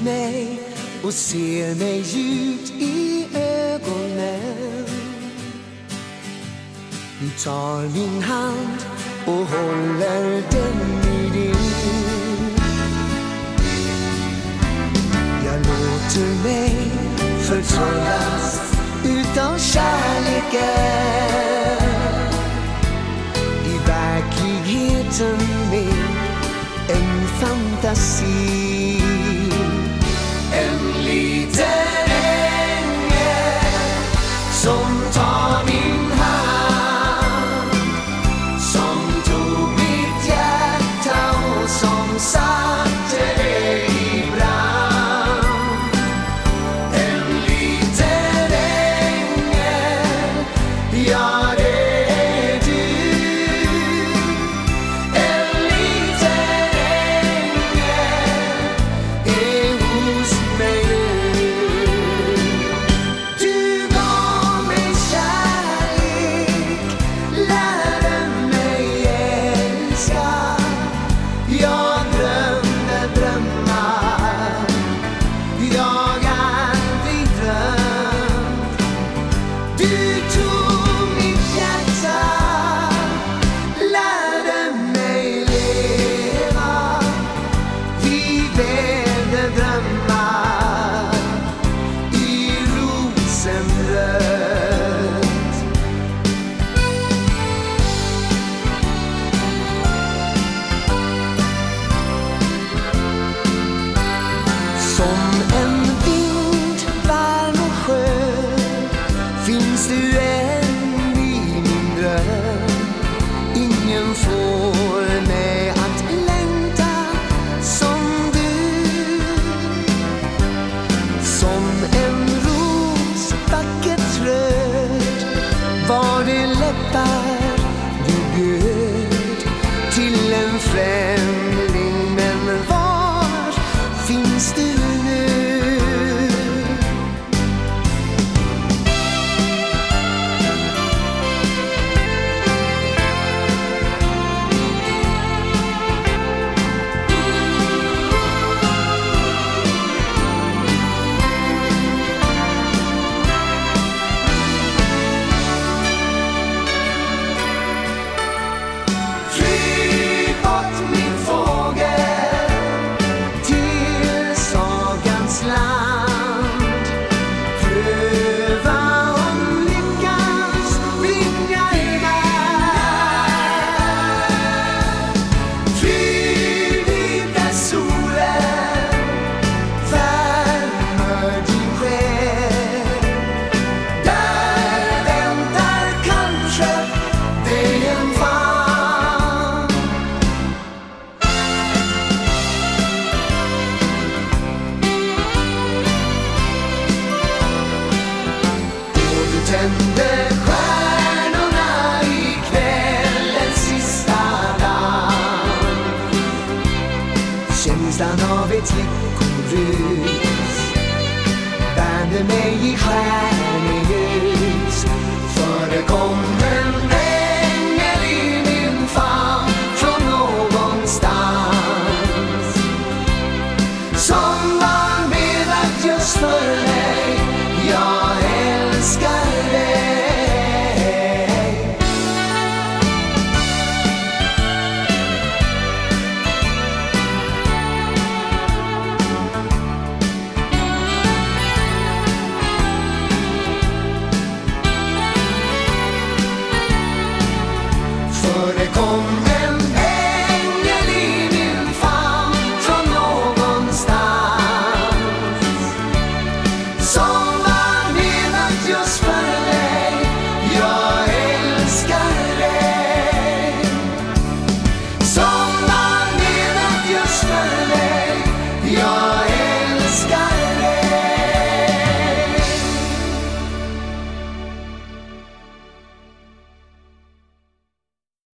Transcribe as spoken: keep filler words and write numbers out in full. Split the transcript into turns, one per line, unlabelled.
mig och ser mig djupt i ögonen. Du tar min hand och håller den i din. Jag låter mig förtrollas utav kärleken. I verkligheten med en fantasi. En liten ängel som tar min hand, som tog mitt hjärta och som satte det i brand. En liten ängel, ja det är du. En liten ängel är hos mig nu. Du gav mig kärlek, lärde mig älska. Jag drömde drömmar jag aldrig drömt. Du tog mitt hjärta, lärde mig leva. Vi vävde drömmar i rosenrött. Som en vind, varm och skön finns du än i min dröm. Ingen får mig att längta som du. Som en ros, vackert röd, var det läppar du bjöd till en främling. Men var finns du nu? Flyg bort min fågel till sagans land. Pröva om lyckans vingar i värld. Flyg dit där solen värmer din själ. Där väntar kanske dig en famn. Då du tände stjärnorna i kvällens sista land. Känslan av ett lyckorus värmde mig i stjärnor.